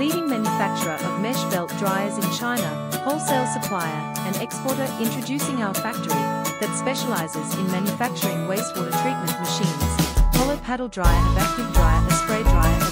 leading manufacturer of mesh belt dryers in China, wholesale supplier, and exporter, introducing our factory that specializes in manufacturing wastewater treatment machines, hollow paddle dryer, a vacuum dryer, a spray dryer,